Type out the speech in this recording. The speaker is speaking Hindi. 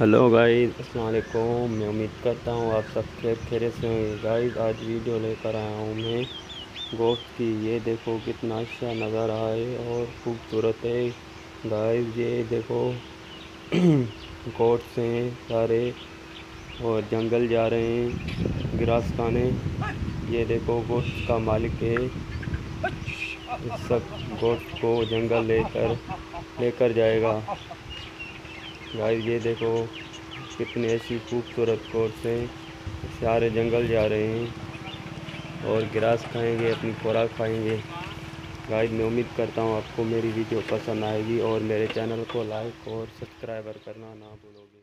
हेलो गाइस, अस्सलाम वालेकुम। मैं उम्मीद करता हूँ आप सब खैरियत से होंगे। गाइस, आज वीडियो लेकर आया हूँ मैं गोश्त की। ये देखो कितना अच्छा नज़ारा है और खूबसूरत है। गाइस ये देखो गोश्त हैं सारे और जंगल जा रहे हैं ग्रास खाने। ये देखो गोश्त का मालिक है, इस सब गोश्त को जंगल लेकर लेकर जाएगा। गाइस ये देखो कितनी ऐसी खूबसूरत कोर्स हैं, सारे जंगल जा रहे हैं और ग्रास खाएंगे, अपनी खुराक खाएंगे। गाइस मैं उम्मीद करता हूँ आपको मेरी वीडियो पसंद आएगी और मेरे चैनल को लाइक और सब्सक्राइबर करना ना भूलोगे।